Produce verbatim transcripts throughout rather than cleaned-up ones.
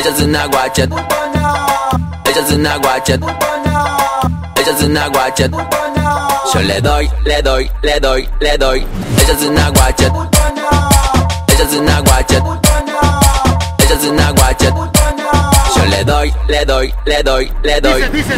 ella es una guachet, ella es una guachet, ella es una guachet. Yo le doy, le doy, le doy, le doy. Ella es una guachet, ella es una guachet, ella es una guachet. Yo le doy, le doy, le doy, le doy. Dice, dice,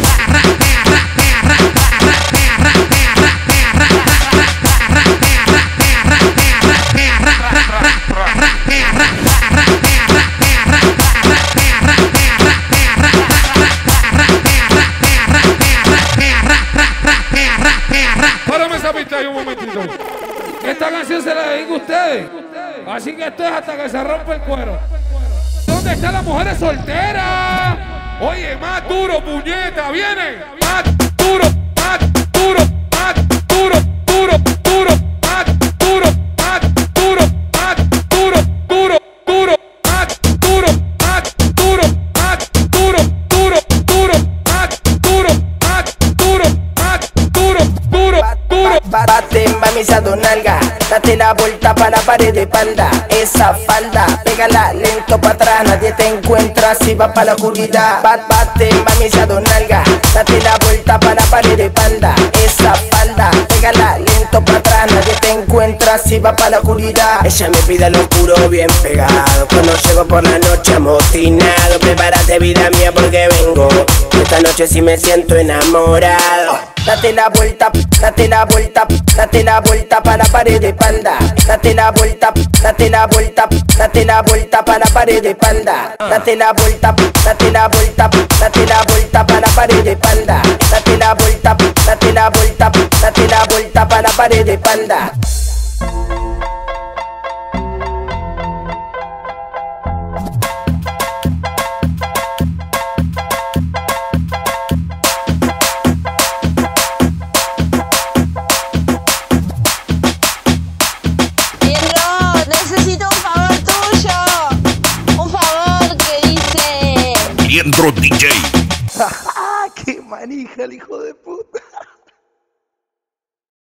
párame esa pista ahí un momentito. Esta canción se la dedico a ustedes. Así que esto es hasta que se rompe el cuero. ¿Dónde están las mujeres solteras? Oye, más duro, puñeta, viene. Más duro, más duro, más duro, duro, duro, más duro, más duro, más duro, duro, duro, más duro, más duro, más duro, duro, duro, más duro, más duro, más duro, duro, duro. Bate, mami, esa donalga. Date la vuelta para la pared de panda. Esa falda, pégala lento para atrás. Nadie te encuentra si va para la oscuridad. Bat, bate, mami, esa donalga. Date la vuelta para la pared de panda. Esa falda, pégala lento para atrás. Nadie te encuentra si va para la oscuridad. Ella me pide lo oscuro bien pegado. Cuando llego por la noche amotinado. Prepárate, vida mía, porque vengo. Esta noche sí me siento enamorado. Date la vuelta, date la vuelta, date la vuelta para la pared de panda. Date la vuelta, date la vuelta, date la vuelta para la pared de panda. Date la vuelta, date la vuelta, date la vuelta para la pared de panda. Date la vuelta, date la vuelta, date la vuelta para la pared de panda. Leandro D J. ¡Qué manija el hijo de